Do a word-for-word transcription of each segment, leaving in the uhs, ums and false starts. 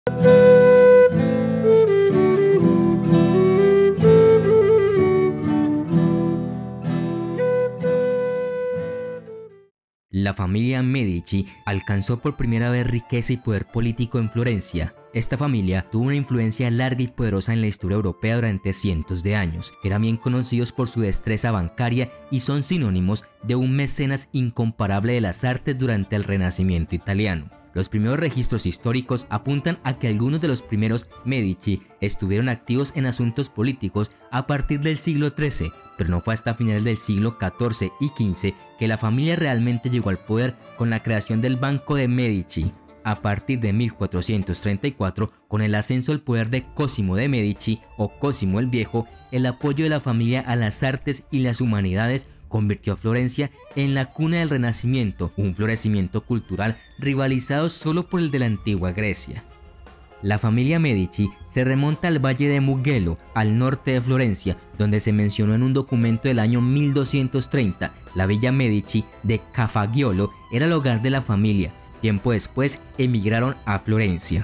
La familia Medici alcanzó por primera vez riqueza y poder político en Florencia. Esta familia tuvo una influencia larga y poderosa en la historia europea durante cientos de años. Eran bien conocidos por su destreza bancaria y son sinónimos de un mecenas incomparable de las artes durante el Renacimiento italiano. Los primeros registros históricos apuntan a que algunos de los primeros Medici estuvieron activos en asuntos políticos a partir del siglo trece, pero no fue hasta finales del siglo catorce y quince que la familia realmente llegó al poder con la creación del Banco de Medici. A partir de mil cuatrocientos treinta y cuatro, con el ascenso al poder de Cosimo de Medici o Cosimo el Viejo, el apoyo de la familia a las artes y las humanidades convirtió a Florencia en la cuna del Renacimiento, un florecimiento cultural rivalizado solo por el de la antigua Grecia. La familia Medici se remonta al valle de Mugello, al norte de Florencia, donde se mencionó en un documento del año mil doscientos treinta. La villa Medici de Cafaggiolo era el hogar de la familia. Tiempo después emigraron a Florencia.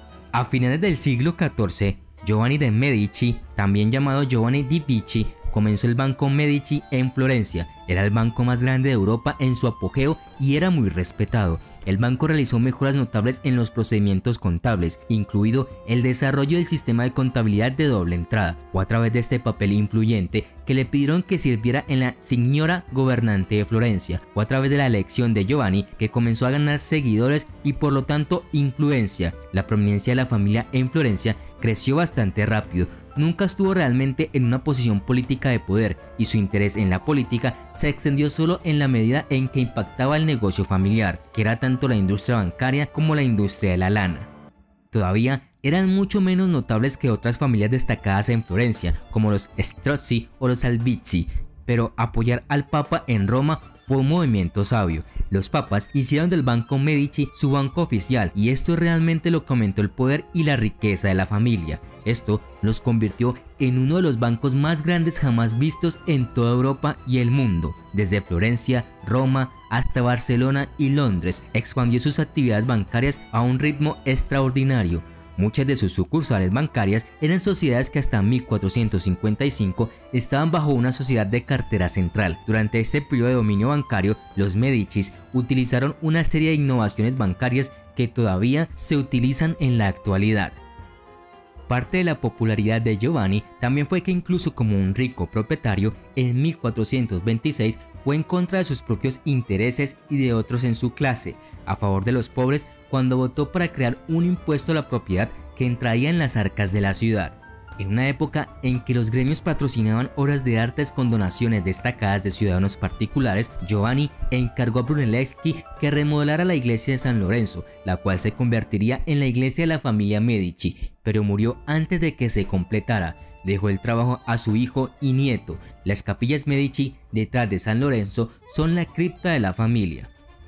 A finales del siglo catorce, Giovanni de Medici, también llamado Giovanni di Vici, comenzó el Banco Medici en Florencia. Era el banco más grande de Europa en su apogeo y era muy respetado. El banco realizó mejoras notables en los procedimientos contables, incluido el desarrollo del sistema de contabilidad de doble entrada. Fue a través de este papel influyente que le pidieron que sirviera en la Signora Gobernante de Florencia. Fue a través de la elección de Giovanni que comenzó a ganar seguidores y por lo tanto influencia. La prominencia de la familia en Florencia creció bastante rápido. Nunca estuvo realmente en una posición política de poder y su interés en la política se extendió solo en la medida en que impactaba el negocio familiar, que era tanto la industria bancaria como la industria de la lana. Todavía eran mucho menos notables que otras familias destacadas en Florencia, como los Strozzi o los Albizzi, pero apoyar al Papa en Roma fue un movimiento sabio. Los papas hicieron del Banco Medici su banco oficial y esto realmente lo que aumentó el poder y la riqueza de la familia. Esto los convirtió en uno de los bancos más grandes jamás vistos en toda Europa y el mundo. Desde Florencia, Roma, hasta Barcelona y Londres, expandió sus actividades bancarias a un ritmo extraordinario. Muchas de sus sucursales bancarias eran sociedades que hasta mil cuatrocientos cincuenta y cinco estaban bajo una sociedad de cartera central. Durante este periodo de dominio bancario, los Medicis utilizaron una serie de innovaciones bancarias que todavía se utilizan en la actualidad. Parte de la popularidad de Giovanni también fue que incluso como un rico propietario, en mil cuatrocientos veintiséis fue en contra de sus propios intereses y de otros en su clase, a favor de los pobres cuando votó para crear un impuesto a la propiedad que entraría en las arcas de la ciudad. En una época en que los gremios patrocinaban obras de artes con donaciones destacadas de ciudadanos particulares, Giovanni encargó a Brunelleschi que remodelara la iglesia de San Lorenzo, la cual se convertiría en la iglesia de la familia Medici, pero murió antes de que se completara. Dejó el trabajo a su hijo y nieto. Las capillas Medici detrás de San Lorenzo son la cripta de la familia.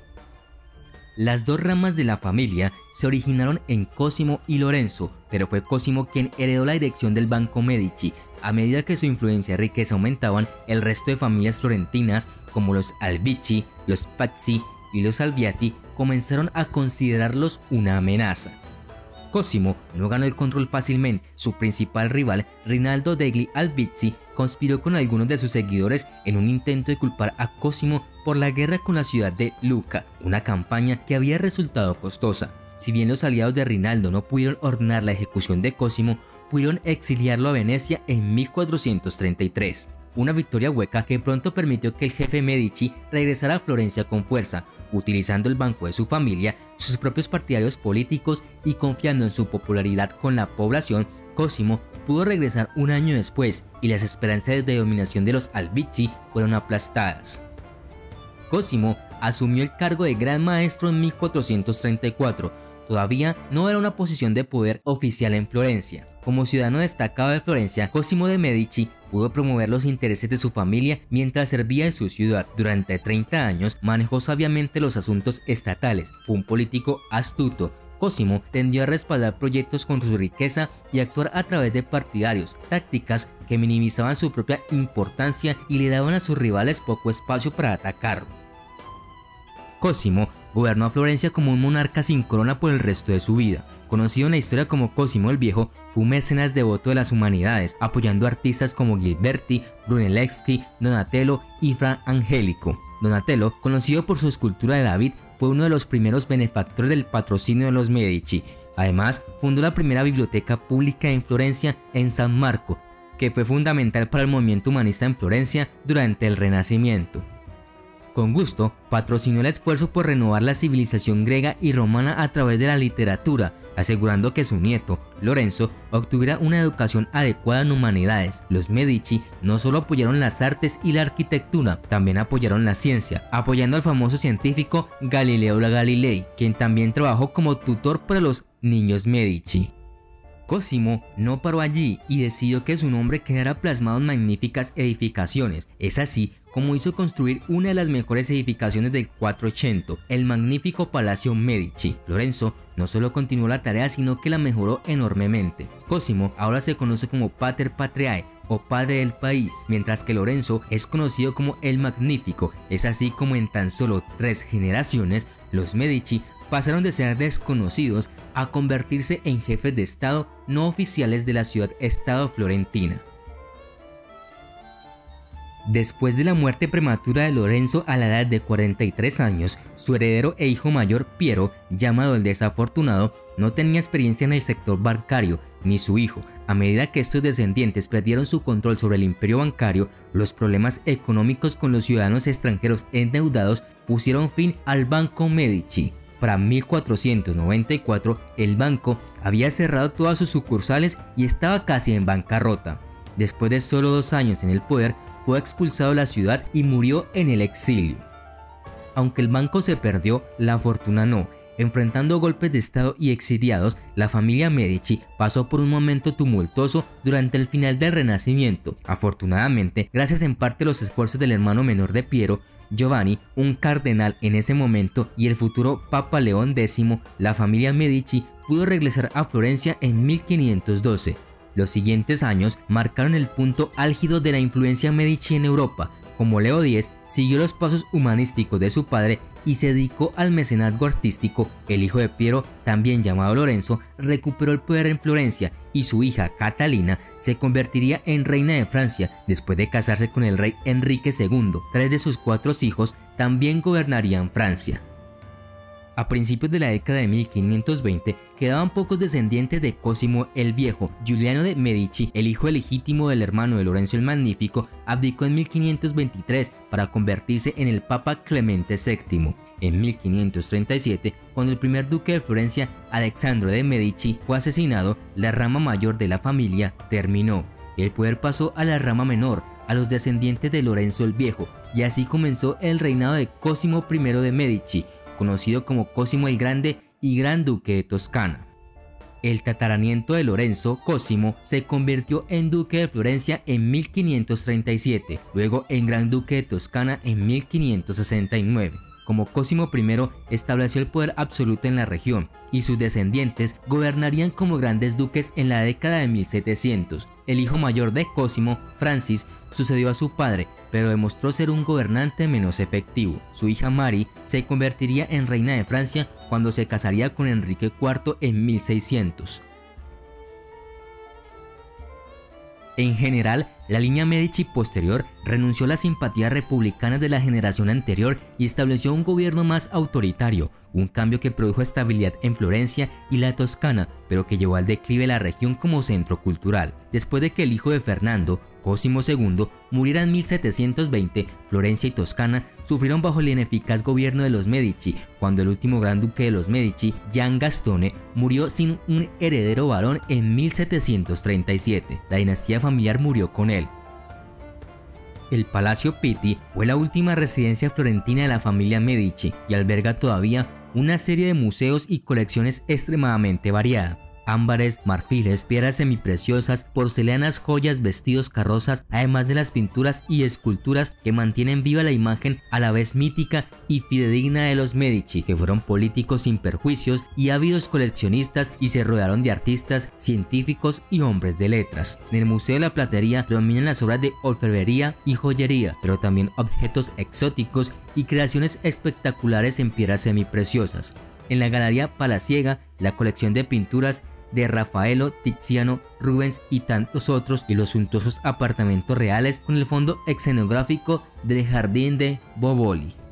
Las dos ramas de la familia se originaron en Cosimo y Lorenzo, pero fue Cosimo quien heredó la dirección del Banco Medici. A medida que su influencia y riqueza aumentaban, el resto de familias florentinas, como los Albizzi, los Pazzi y los Alviati, comenzaron a considerarlos una amenaza. Cosimo no ganó el control fácilmente. Su principal rival, Rinaldo degli Albizzi, conspiró con algunos de sus seguidores en un intento de culpar a Cosimo por la guerra con la ciudad de Lucca, una campaña que había resultado costosa. Si bien los aliados de Rinaldo no pudieron ordenar la ejecución de Cosimo, pudieron exiliarlo a Venecia en mil cuatrocientos treinta y tres. Una victoria hueca que pronto permitió que el jefe Medici regresara a Florencia con fuerza, utilizando el banco de su familia, sus propios partidarios políticos y confiando en su popularidad con la población. Cosimo pudo regresar un año después y las esperanzas de dominación de los Albizzi fueron aplastadas. Cosimo asumió el cargo de Gran Maestro en mil cuatrocientos treinta y cuatro. Todavía no era una posición de poder oficial en Florencia. Como ciudadano destacado de Florencia, Cosimo de Medici pudo promover los intereses de su familia mientras servía en su ciudad. Durante treinta años manejó sabiamente los asuntos estatales. Fue un político astuto. Cosimo tendió a respaldar proyectos con su riqueza y actuar a través de partidarios, tácticas que minimizaban su propia importancia y le daban a sus rivales poco espacio para atacarlo. Cosimo gobernó a Florencia como un monarca sin corona por el resto de su vida. Conocido en la historia como Cosimo el Viejo, fue un mecenas devoto de las humanidades, apoyando a artistas como Ghiberti, Brunelleschi, Donatello y Fra Angelico. Donatello, conocido por su escultura de David, fue uno de los primeros benefactores del patrocinio de los Medici. Además, fundó la primera biblioteca pública en Florencia, en San Marco, que fue fundamental para el movimiento humanista en Florencia durante el Renacimiento. Con gusto, patrocinó el esfuerzo por renovar la civilización griega y romana a través de la literatura, asegurando que su nieto, Lorenzo, obtuviera una educación adecuada en humanidades. Los Medici no solo apoyaron las artes y la arquitectura, también apoyaron la ciencia, apoyando al famoso científico Galileo Galilei, quien también trabajó como tutor para los niños Medici. Cosimo no paró allí y decidió que su nombre quedara plasmado en magníficas edificaciones. Es así como hizo construir una de las mejores edificaciones del Quattrocento, el magnífico Palacio Medici. Lorenzo no solo continuó la tarea, sino que la mejoró enormemente. Cosimo ahora se conoce como Pater Patriae, o padre del país, mientras que Lorenzo es conocido como el Magnífico. Es así como en tan solo tres generaciones, los Medici pasaron de ser desconocidos a convertirse en jefes de estado no oficiales de la ciudad-estado florentina. Después de la muerte prematura de Lorenzo a la edad de cuarenta y tres años, su heredero e hijo mayor Piero, llamado el Desafortunado, no tenía experiencia en el sector bancario, ni su hijo. A medida que estos descendientes perdieron su control sobre el imperio bancario, los problemas económicos con los ciudadanos extranjeros endeudados pusieron fin al Banco Medici. Para mil cuatrocientos noventa y cuatro, el banco había cerrado todas sus sucursales y estaba casi en bancarrota. Después de solo dos años en el poder, fue expulsado de la ciudad y murió en el exilio. Aunque el banco se perdió, la fortuna no. Enfrentando golpes de estado y exiliados, la familia Medici pasó por un momento tumultuoso durante el final del Renacimiento. Afortunadamente, gracias en parte a los esfuerzos del hermano menor de Piero, Giovanni, un cardenal en ese momento, y el futuro Papa León X, la familia Medici pudo regresar a Florencia en mil quinientos doce. Los siguientes años marcaron el punto álgido de la influencia Medici en Europa. Como Leo X siguió los pasos humanísticos de su padre y se dedicó al mecenazgo artístico, el hijo de Piero, también llamado Lorenzo, recuperó el poder en Florencia y su hija Catalina se convertiría en reina de Francia después de casarse con el rey Enrique segundo. Tres de sus cuatro hijos también gobernarían Francia. A principios de la década de mil quinientos veinte quedaban pocos descendientes de Cosimo el Viejo. Giuliano de Medici, el hijo legítimo del hermano de Lorenzo el Magnífico, abdicó en mil quinientos veintitrés para convertirse en el Papa Clemente séptimo. En mil quinientos treinta y siete, cuando el primer duque de Florencia, Alessandro de Medici, fue asesinado, la rama mayor de la familia terminó. El poder pasó a la rama menor, a los descendientes de Lorenzo el Viejo, y así comenzó el reinado de Cosimo primero de Medici, conocido como Cosimo el Grande y Gran Duque de Toscana. El tataranieta de Lorenzo, Cosimo, se convirtió en Duque de Florencia en mil quinientos treinta y siete, luego en Gran Duque de Toscana en mil quinientos sesenta y nueve. Como Cosimo primero estableció el poder absoluto en la región y sus descendientes gobernarían como grandes duques en la década de mil setecientos. El hijo mayor de Cosimo, Francis, sucedió a su padre, pero demostró ser un gobernante menos efectivo. Su hija Mary se convertiría en reina de Francia cuando se casaría con Enrique cuarto en mil seiscientos. En general, la línea Medici posterior renunció a las simpatías republicanas de la generación anterior y estableció un gobierno más autoritario, un cambio que produjo estabilidad en Florencia y la Toscana, pero que llevó al declive la región como centro cultural. Después de que el hijo de Fernando, Cosimo segundo, muriera en mil setecientos veinte, Florencia y Toscana sufrieron bajo el ineficaz gobierno de los Medici, cuando el último gran duque de los Medici, Gian Gastone, murió sin un heredero varón en mil setecientos treinta y siete. La dinastía familiar murió con él. El Palacio Pitti fue la última residencia florentina de la familia Medici y alberga todavía una serie de museos y colecciones extremadamente variada. ámbares, marfiles, piedras semipreciosas, porcelanas, joyas, vestidos, carrozas, además de las pinturas y esculturas que mantienen viva la imagen a la vez mítica y fidedigna de los Medici, que fueron políticos sin perjuicios y ávidos coleccionistas y se rodearon de artistas, científicos y hombres de letras. En el Museo de la Platería predominan las obras de orfebrería y joyería, pero también objetos exóticos y creaciones espectaculares en piedras semipreciosas. En la Galería Palaciega, la colección de pinturas de Rafaelo, Tiziano, Rubens y tantos otros, y los suntuosos apartamentos reales con el fondo escenográfico del Jardín de Boboli.